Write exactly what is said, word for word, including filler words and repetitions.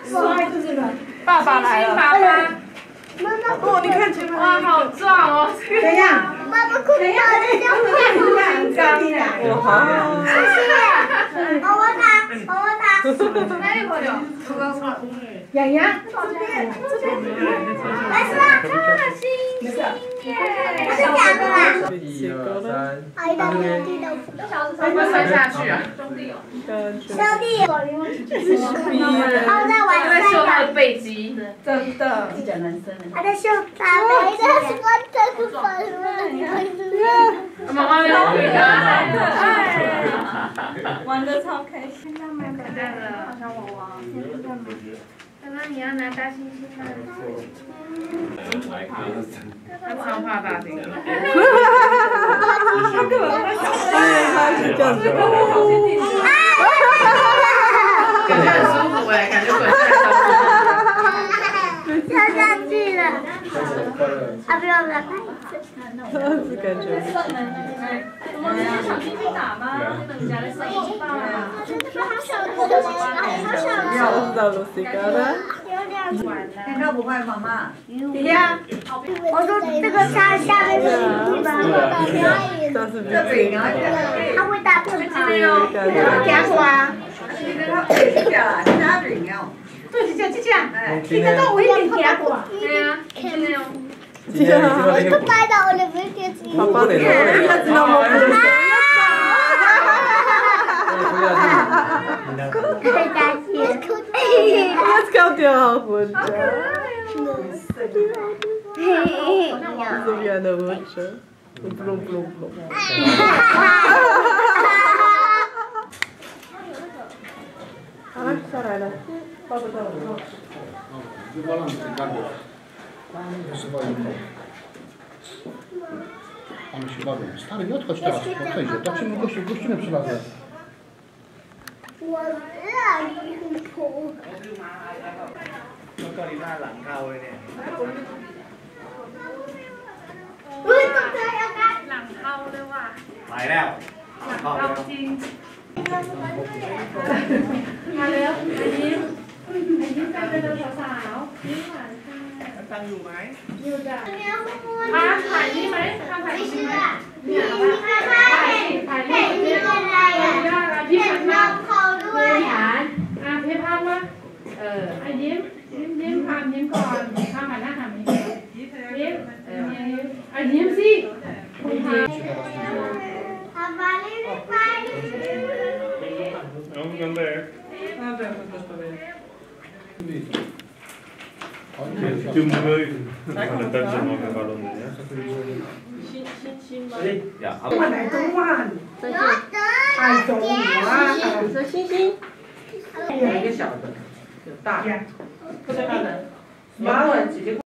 爸爸来了。爸爸。哦，你看前面。哇，好壮哦！ 怎样？ 妈妈哭了，这样不很干净啊！ 哇！谢谢。帮我打，帮我打。 哪里朋友？ 洋洋， 这边，来是吧？星星耶！这是假的啦。 一二三， 哎，到兄弟的。 会不会摔下去啊？兄弟哦。 兄弟。他在玩在秀他的背肌。 真的。 他在秀他背肌。我的粉。 妈妈没有回答。 可爱。玩的超开心。 看到了，好像娃娃。刚刚你要拿大猩猩吗？他超怕大猩猩。 他根本不想拍，他是这样子。 感觉很舒服哎，感觉滚下来。 跳上去了。啊不要不要。 这样子感觉。 我们是小星星打吗？你们家的声音爆了。 要知道露西哥的。 难道不会妈妈？ 对呀。 我说这个下下面是地方。 这是这饼啊， 它会打喷嚏哦。 加花。 你跟他比一下，你拿饼哦。 对，就这样，就这样。 哎， 你看到我一点加花。 对呀，真的哟。 今天我都拍到我的微信机。 爸爸，你看，知道吗？ 可以加钱。 Let's go 掉混着。这边的混着，不隆不隆不隆。好了，下来了，抱着抱着。 Mamy ślady. Stary, nie odchodź teraz, odchodź. Tak się gościu, gościmy przylazę. 我让你哭。 แล้วก็ลีน่าหลังเข้าเลยเนี่ยเฮ้ยตกใจอาการหลังเข้าเลยว่ะไปแล้วหลังเข้าจริงมาเร็วไอ้ยิ้มไอ้ยิ้มกันเป็นสาวๆยิ้มหวานค่ะตังอยู่ไหมอยู่จ้ะ没有哭。 พาถ่ายนี่ไหมพาถ่าย没นี่事ไหม的。你เนี่ย你看他ถ่าย很ถ่าย很นี่厉เนี่ย害呀。 ยากอะพี่很หัน绕มา口ด้วยฐานอ่ะเพภาพมาเออไอ้ยิ้มยิ้มยิ้มพามยิ้มก่อนพามหันหน้าหันนี้ยิ้มเออยิ้มอ่ะยิ้มสิคุณพา Avali mi fai? Non non è. Più noi non penso che farò niente. 呀，啊， 晚来中晚，太中午了。说星星。有一个小的，有大的，不知道的，马文直接。